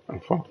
Fuck.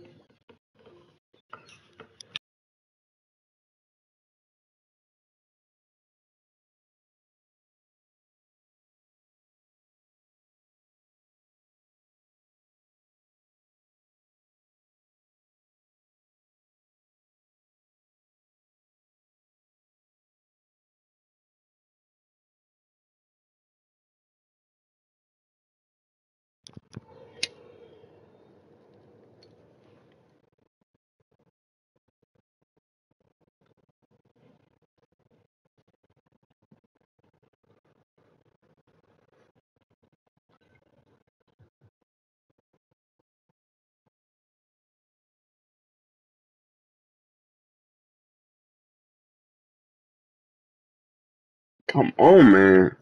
Come on, man.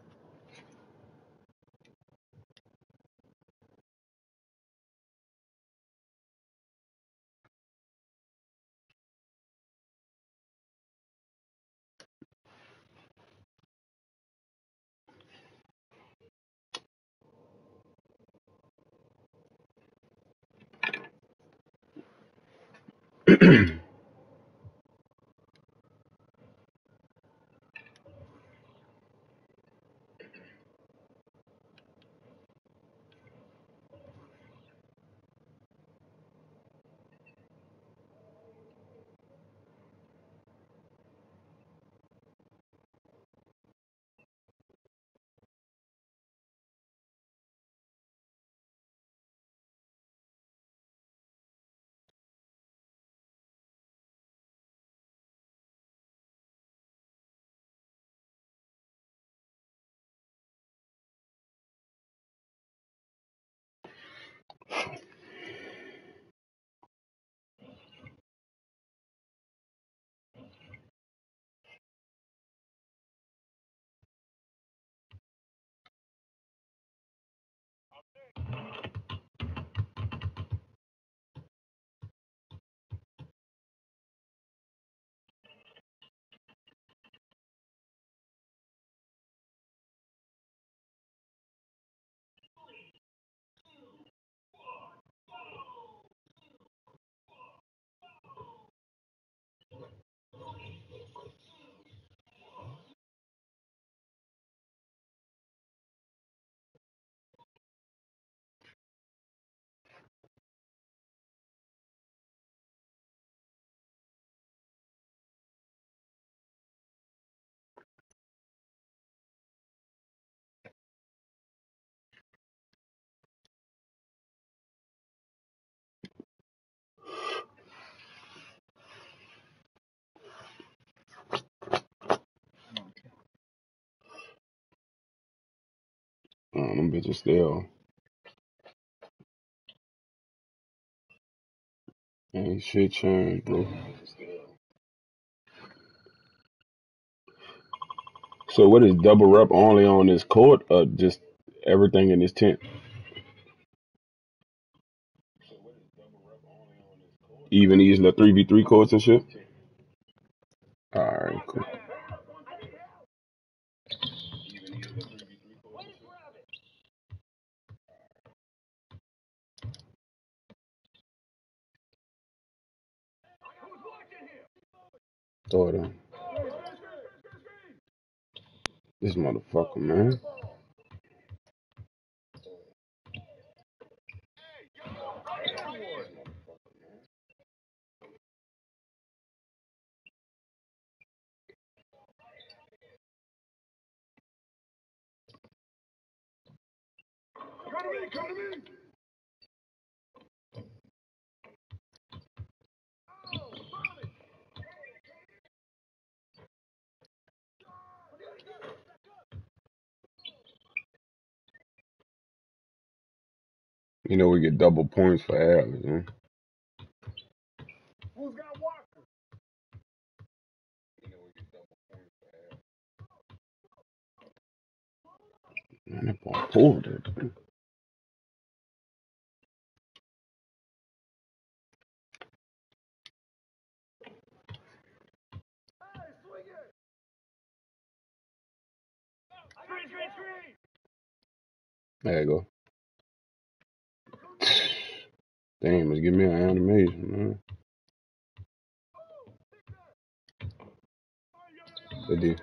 Them bitches still ain't shit changed, bro. So what is double rep only on this court or just everything in this tent? Even these little 3v3 courts and shit? Alright, cool. Throw it on. This motherfucker, man. You know we get double points for average, man. Man, that ball pulled it. There you go. Damn, let's give me an animation, man. They did.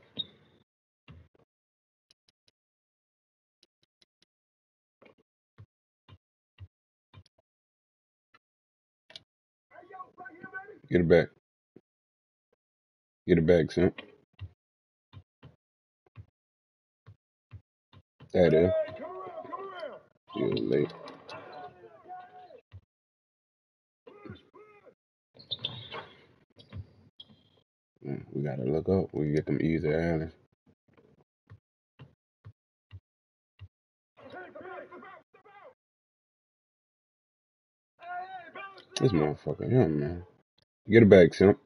Get it back. Get it back, son. That is. You're late. Man, we gotta look up. We get them easy alleys. This motherfucker, yeah, man. Get it back, son.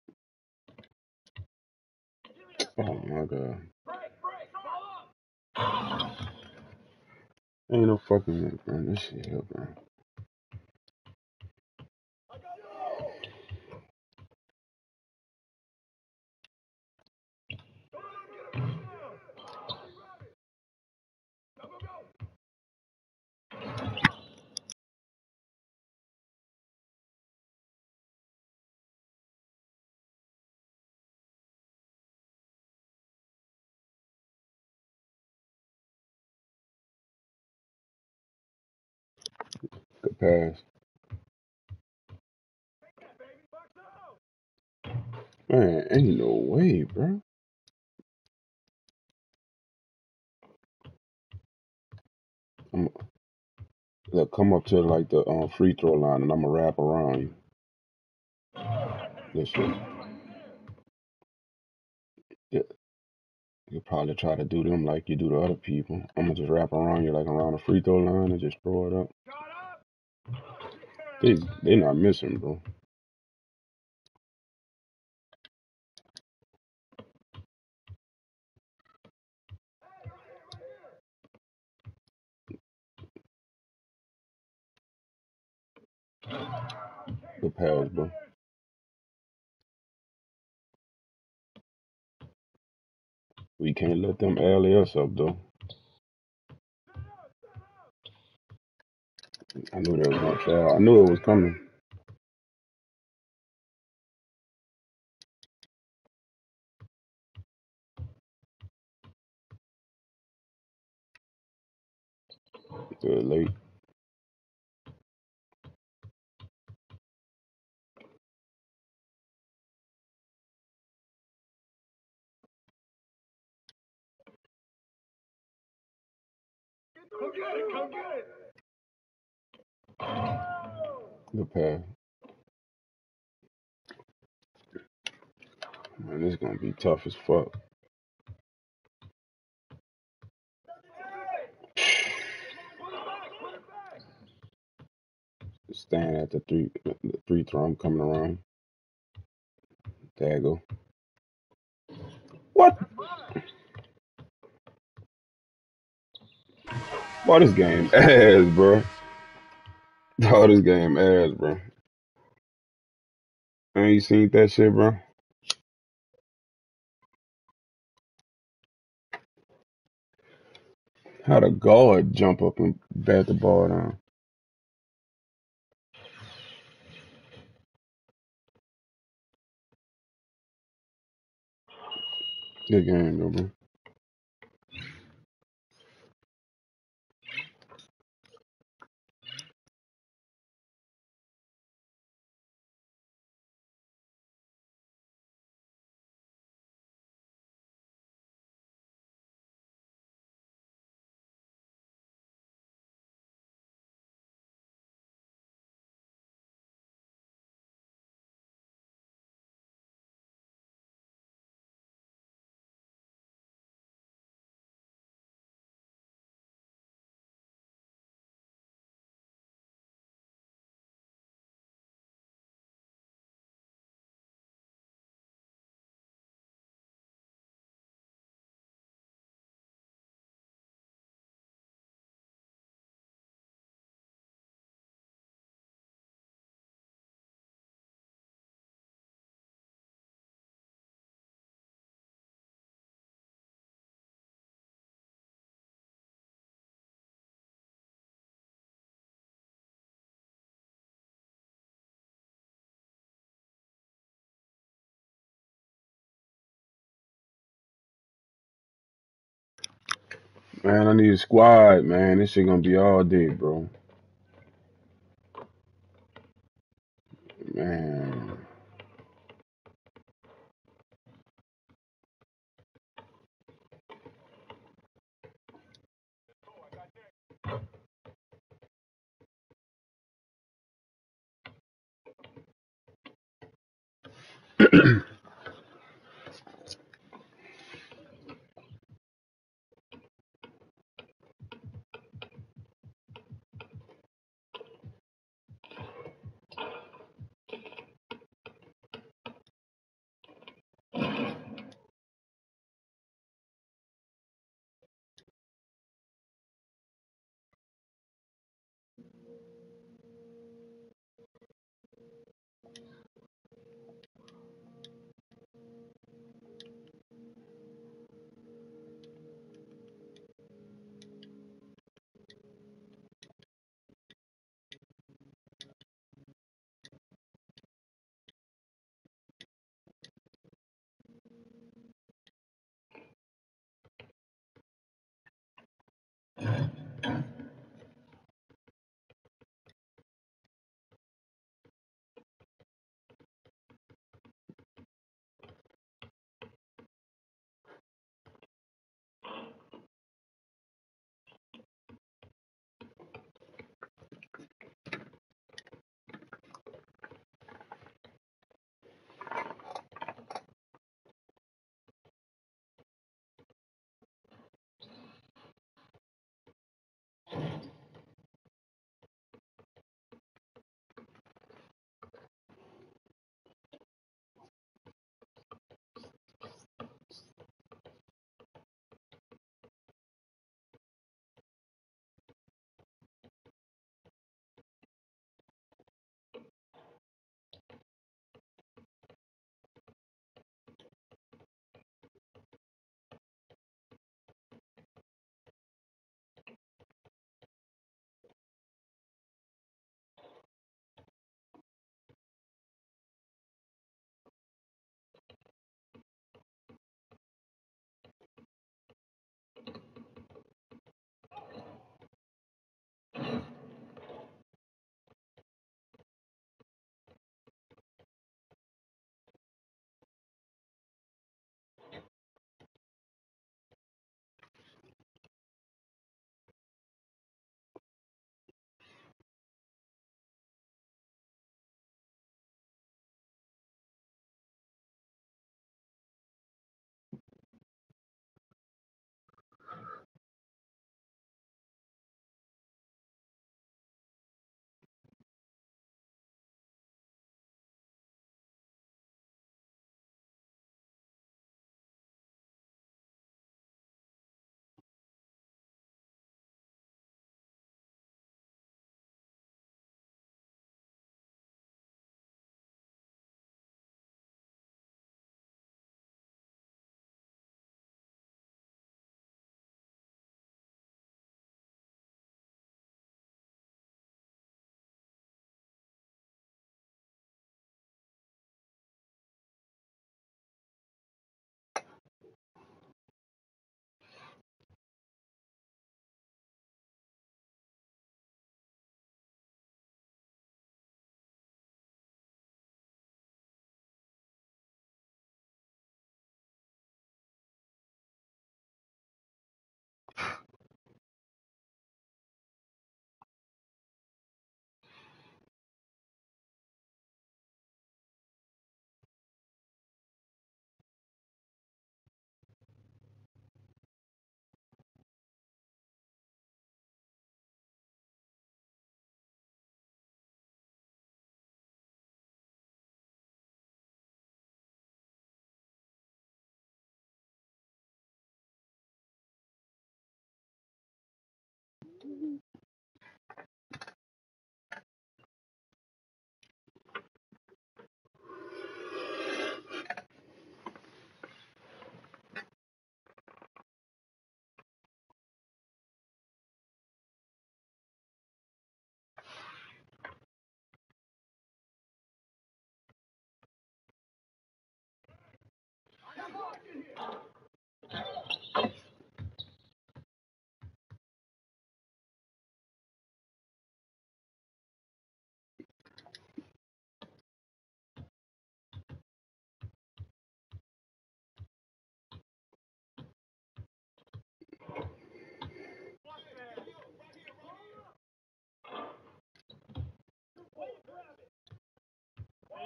Oh my god. Ain't no fucking way, bro. This shit here, bro. Good pass. Man, ain't no way, bro. I'm, look, come up to like the free throw line and I'm gonna wrap around you. This shit. Yeah, you probably try to do them like you do to other people. I'm gonna just wrap around you like around the free throw line and just throw it up. They not missing, bro. Good pass, bro. We can't let them alley us up though. I knew they was gonna foul. I knew it was coming. Good late. Good pass. Man, this is gonna be tough as fuck. Stand at the free throw. I'm coming around. There you go. What? Boy, this game ass, bro. Oh, this game ass, bro. Ain't you seen that shit, bro? How the guard jump up and bat the ball down? Good game, though, bro. Man, I need a squad, man. This shit gonna be all day, bro. Man.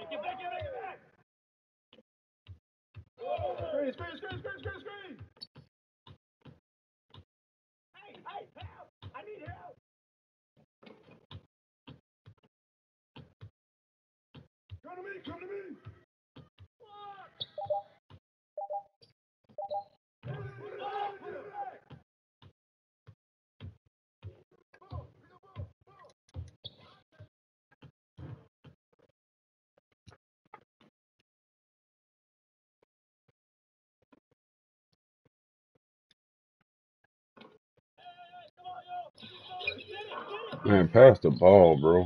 Man, pass the ball, bro.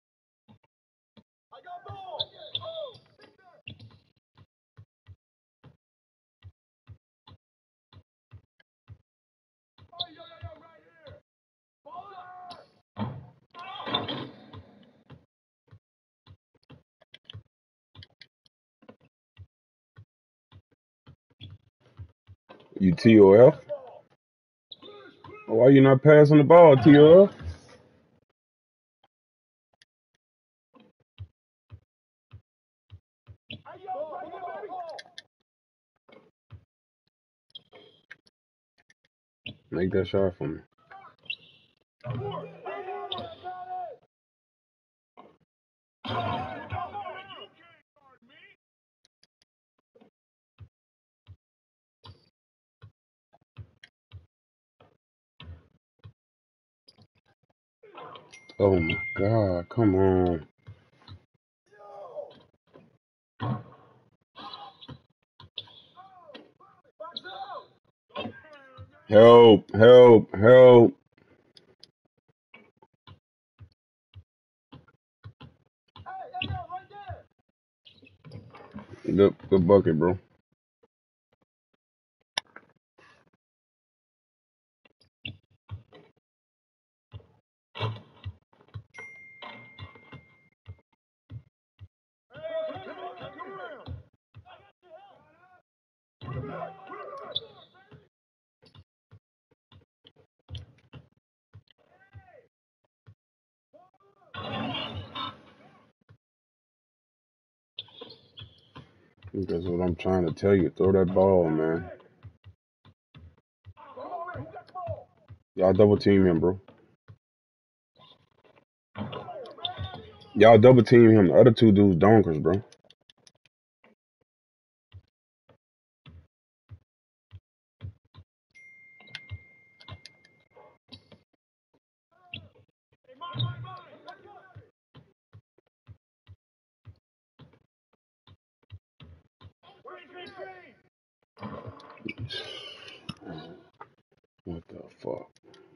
You TOF? Why you not passing the ball, TOF? Make that shot for me. Oh my God, come on. Help, help, help. Good bucket, bro. That's what I'm trying to tell you. Throw that ball, man. Y'all double team him, bro. Y'all double team him. The other two dudes donkers, bro. What the fuck?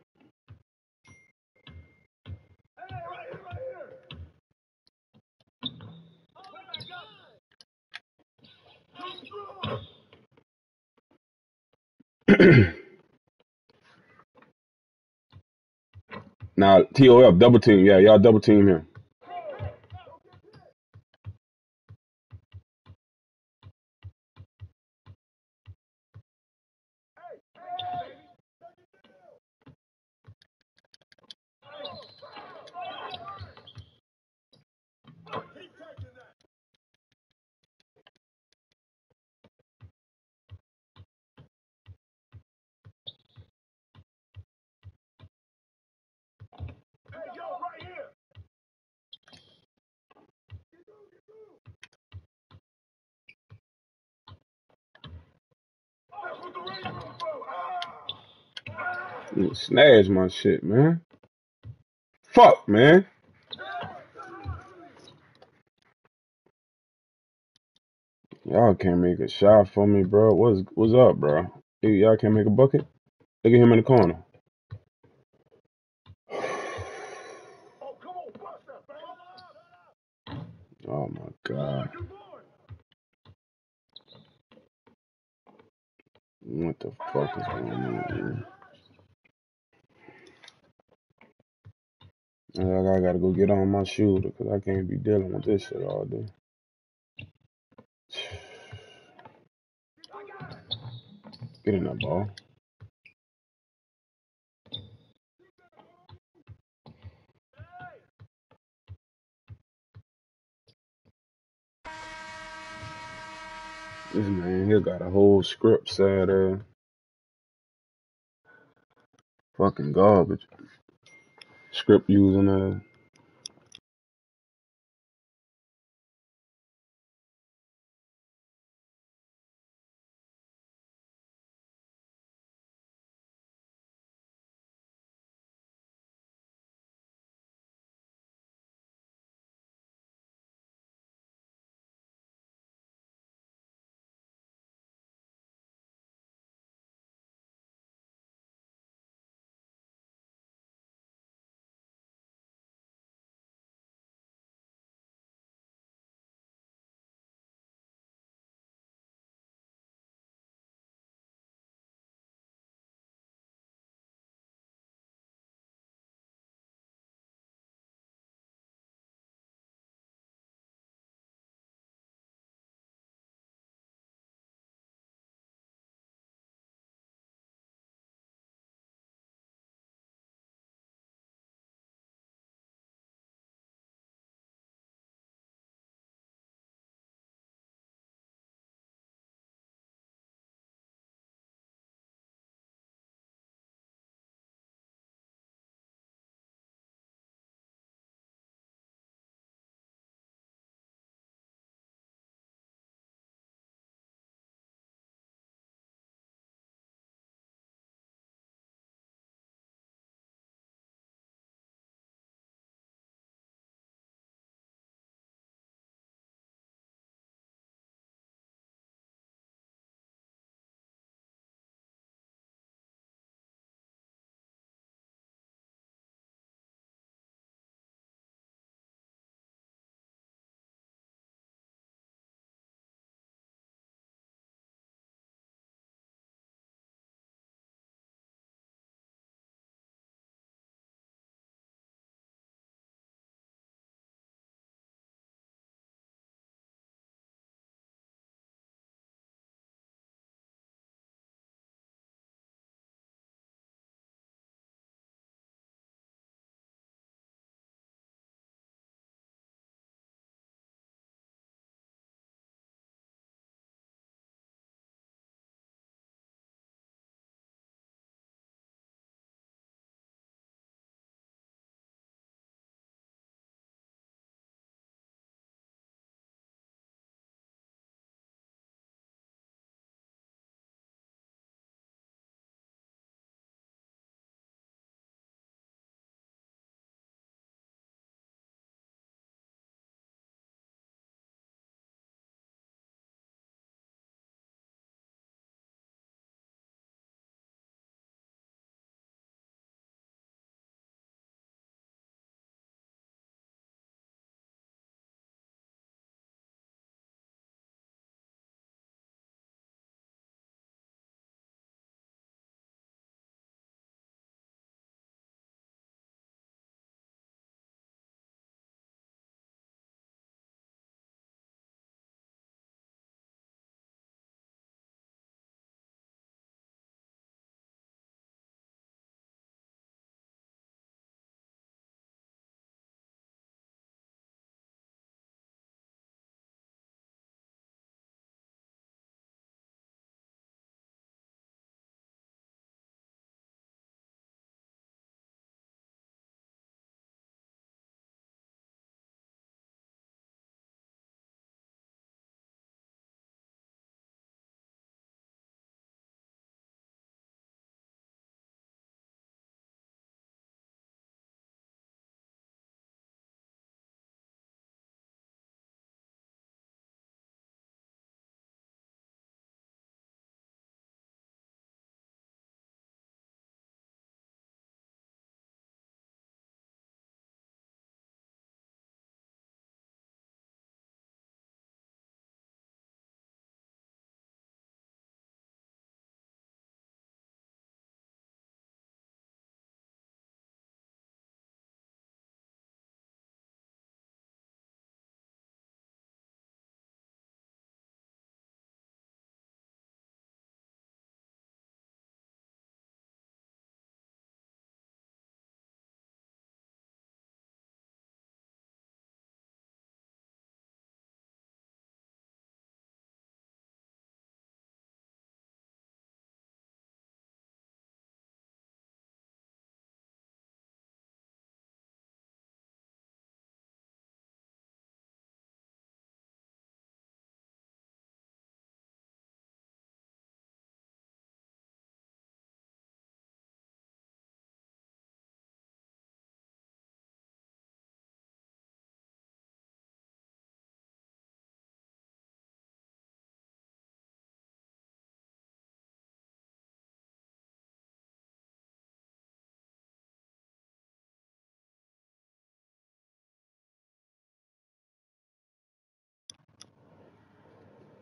Now, TOF, double team. Yeah, y'all double team him. Snatch my shit, man. Fuck, man. Y'all can't make a shot for me, bro. What's up, bro? Hey, y'all can't make a bucket? Look at him in the corner. Oh my God. What the fuck is going on, man? I gotta go get on my shooter because I can't be dealing with this shit all day. Get in that ball. This man here got a whole script set fucking garbage. Script using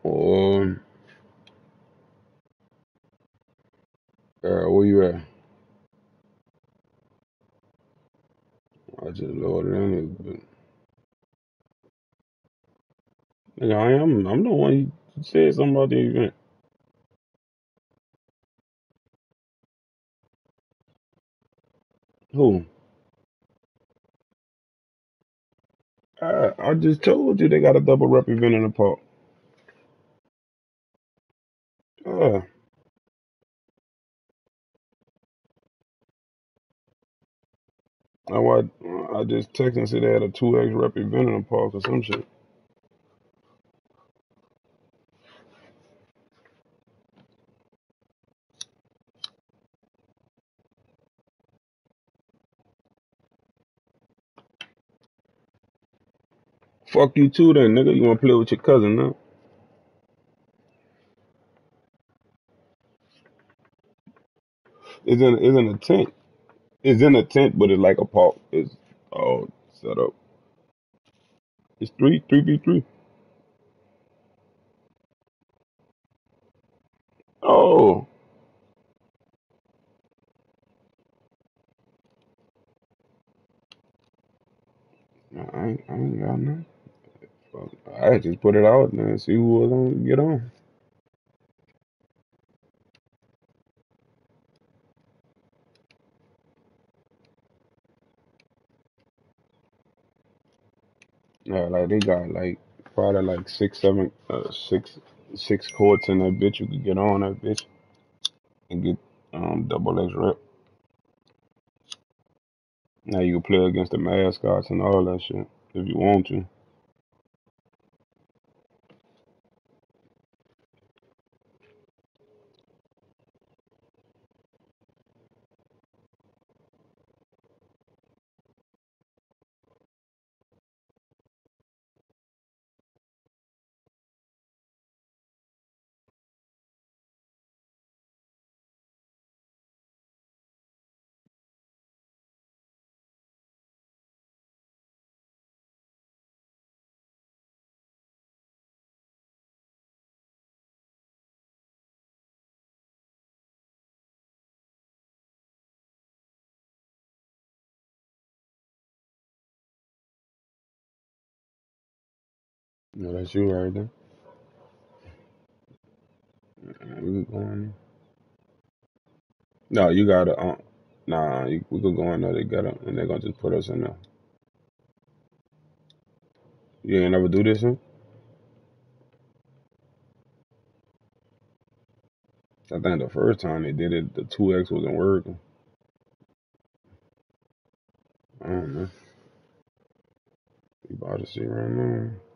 Um, where you at? I just loaded in it, but nigga, I'm the one who said something about the event. Who? I just told you they got a double rep event in the park. Yeah, I just texted and said they had a 2X rep event in the park or some shit. Fuck you too then, nigga. You wanna play with your cousin now? It's in a tent. It's in a tent, but it's like a park. It's all set up. It's 3v3. Oh, I ain't got nothing. Fuck, I just put it out there and see who was gonna get on. Yeah, like they got like probably like six courts in that bitch. You could get on that bitch and get double X rep. Now you can play against the mascots and all that shit if you want to. No, that's you right there. We could go in there. No, you gotta. Nah, we could go in there together, and they're gonna just put us in there. You ain't never do this, huh? I think the first time they did it, the 2X wasn't working. I don't know. We about to see right now.